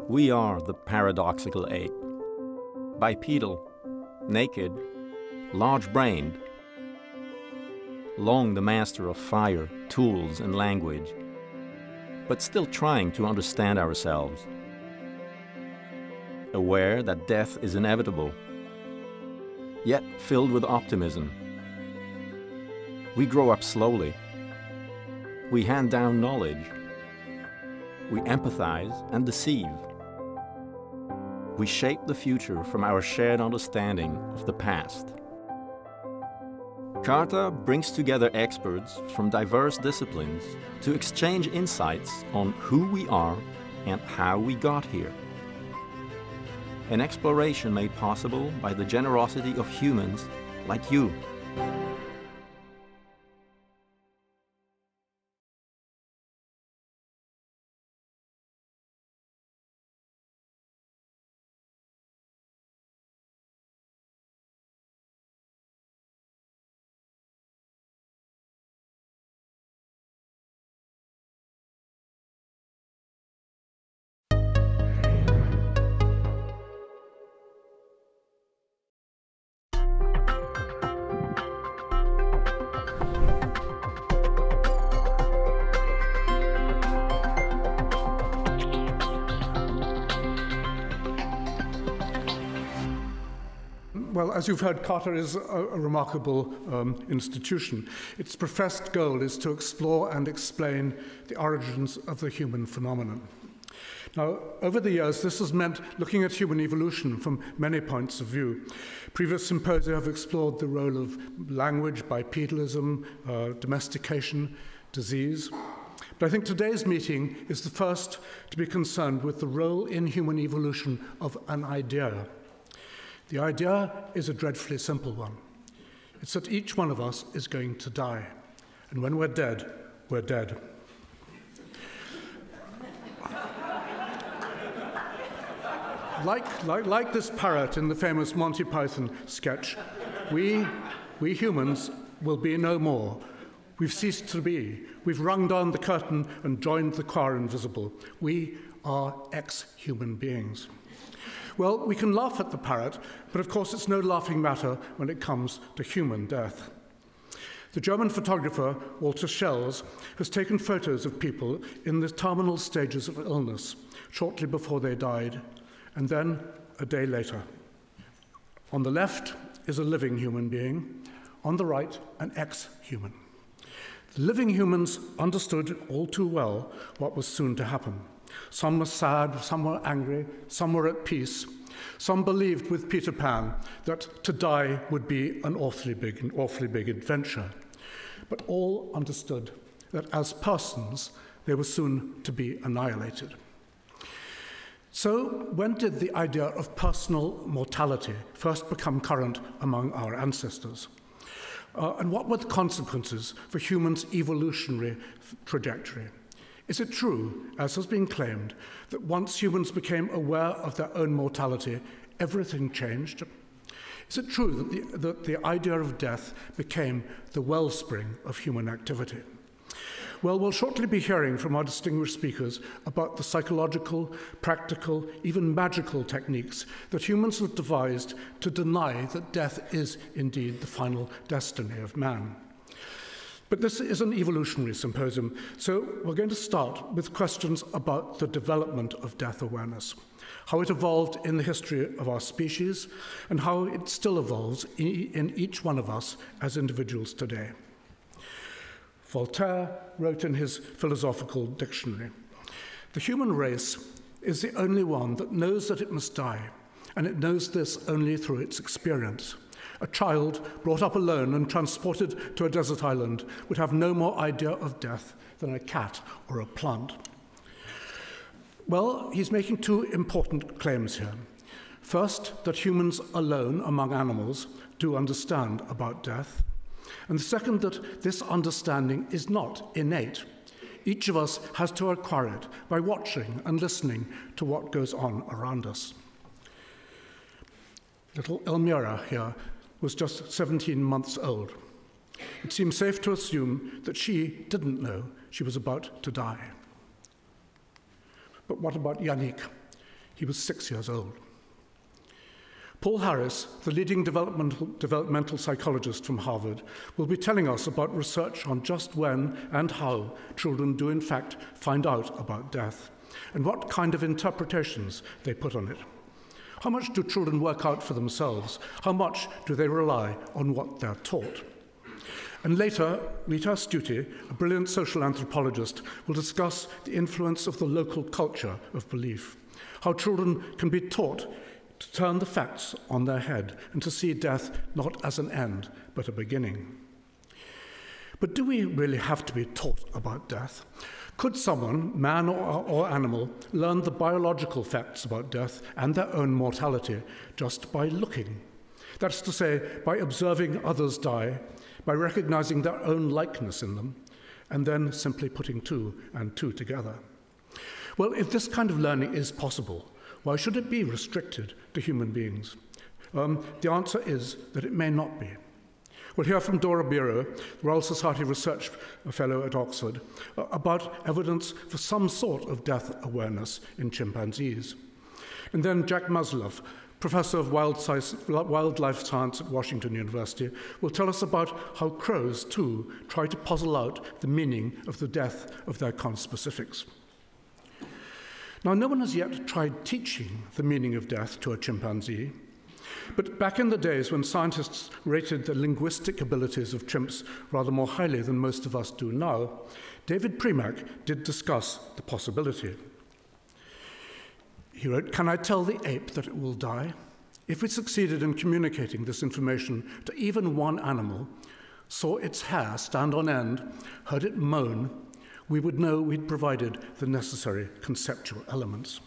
We are the paradoxical ape. Bipedal, naked, large-brained, long the master of fire, tools, and language, but still trying to understand ourselves. Aware that death is inevitable, yet filled with optimism. We grow up slowly. We hand down knowledge. We empathize and deceive. We shape the future from our shared understanding of the past. Carta brings together experts from diverse disciplines to exchange insights on who we are and how we got here. An exploration made possible by the generosity of humans like you. Well, as you've heard, Carta is a remarkable institution. Its professed goal is to explore and explain the origins of the human phenomenon. Now, over the years, this has meant looking at human evolution from many points of view. Previous symposia have explored the role of language, bipedalism, domestication, disease. But I think today's meeting is the first to be concerned with the role in human evolution of an idea. The idea is a dreadfully simple one. It's that each one of us is going to die. And when we're dead, we're dead. Like this parrot in the famous Monty Python sketch, we humans will be no more. We've ceased to be. We've rung down the curtain and joined the choir invisible. We are ex-human beings. Well, we can laugh at the parrot, but of course it's no laughing matter when it comes to human death. The German photographer Walter Schell's has taken photos of people in the terminal stages of illness, shortly before they died, and then a day later. On the left is a living human being, on the right, an ex-human. The living humans understood all too well what was soon to happen. Some were sad, some were angry, some were at peace. Some believed with Peter Pan that to die would be an awfully big adventure. But all understood that as persons, they were soon to be annihilated. So when did the idea of personal mortality first become current among our ancestors? And what were the consequences for humans' evolutionary trajectory? Is it true, as has been claimed, that once humans became aware of their own mortality, everything changed? Is it true that the idea of death became the wellspring of human activity? Well, we'll shortly be hearing from our distinguished speakers about the psychological, practical, even magical techniques that humans have devised to deny that death is indeed the final destiny of man. But this is an evolutionary symposium, so we're going to start with questions about the development of death awareness, how it evolved in the history of our species, and how it still evolves in each one of us as individuals today. Voltaire wrote in his philosophical dictionary, "The human race is the only one that knows that it must die, and it knows this only through its experience. A child brought up alone and transported to a desert island would have no more idea of death than a cat or a plant." Well, he's making two important claims here. First, that humans alone among animals do understand about death. And the second, that this understanding is not innate. Each of us has to acquire it by watching and listening to what goes on around us. Little Elmira here was just 17 months old. It seems safe to assume that she didn't know she was about to die. But what about Yannick? He was 6 years old. Paul Harris, the leading developmental psychologist from Harvard, will be telling us about research on just when and how children do in fact find out about death, and what kind of interpretations they put on it. How much do children work out for themselves? How much do they rely on what they're taught? And later, Rita Stuti, a brilliant social anthropologist, will discuss the influence of the local culture of belief, how children can be taught to turn the facts on their head and to see death not as an end, but a beginning. But do we really have to be taught about death? Could someone, man or animal, learn the biological facts about death and their own mortality just by looking? That's to say, by observing others die, by recognizing their own likeness in them, and then simply putting two and two together. Well, if this kind of learning is possible, why should it be restricted to human beings? The answer is that it may not be. We'll hear from Dora Biro, the Royal Society Research Fellow at Oxford, about evidence for some sort of death awareness in chimpanzees. And then Jack Maslow, Professor of Wildlife Science at Washington University, will tell us about how crows, too, try to puzzle out the meaning of the death of their conspecifics. Now, no one has yet tried teaching the meaning of death to a chimpanzee, but back in the days when scientists rated the linguistic abilities of chimps rather more highly than most of us do now, David Premack did discuss the possibility. He wrote, "Can I tell the ape that it will die? If we succeeded in communicating this information to even one animal, saw its hair stand on end, heard it moan, we would know we'd provided the necessary conceptual elements.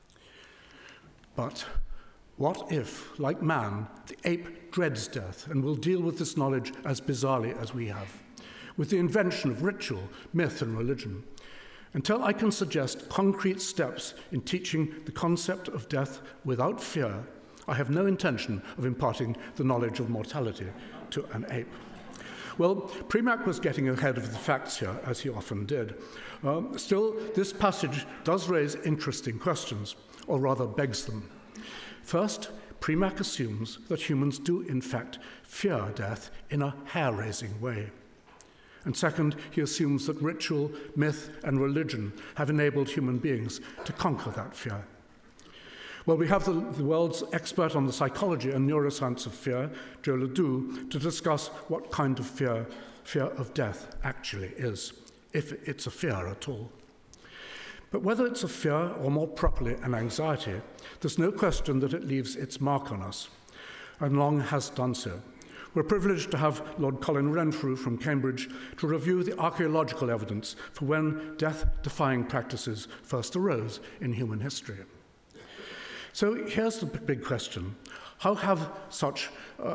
But what if, like man, the ape dreads death and will deal with this knowledge as bizarrely as we have, with the invention of ritual, myth, and religion? Until I can suggest concrete steps in teaching the concept of death without fear, I have no intention of imparting the knowledge of mortality to an ape." Well, Premack was getting ahead of the facts here, as he often did. Still, this passage does raise interesting questions, or rather begs them. First, Premack assumes that humans do, in fact, fear death in a hair-raising way. And second, he assumes that ritual, myth, and religion have enabled human beings to conquer that fear. Well, we have the world's expert on the psychology and neuroscience of fear, Joe Ledoux, to discuss what kind of fear of death actually is, if it's a fear at all. But whether it's a fear, or more properly an anxiety, there's no question that it leaves its mark on us, and long has done so. We're privileged to have Lord Colin Renfrew from Cambridge to review the archaeological evidence for when death-defying practices first arose in human history. So here's the big question. How have such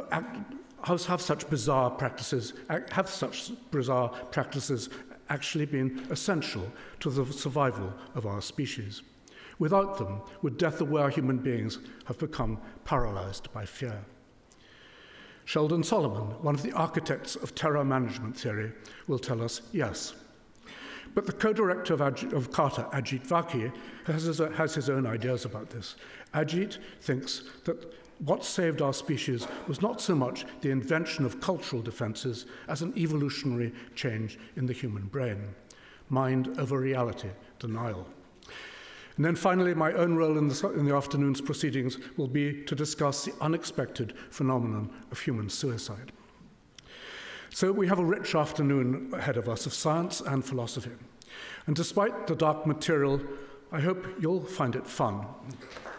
bizarre practices actually been essential to the survival of our species? Without them, would death-aware human beings have become paralyzed by fear? Sheldon Solomon, one of the architects of terror management theory, will tell us yes. But the co-director of Carter, Ajit Vaki, has his own ideas about this. Ajit thinks that what saved our species was not so much the invention of cultural defenses as an evolutionary change in the human brain. Mind over reality, denial. And then finally, my own role in the afternoon's proceedings will be to discuss the unexpected phenomenon of human suicide. So we have a rich afternoon ahead of us of science and philosophy. And despite the dark material, I hope you'll find it fun.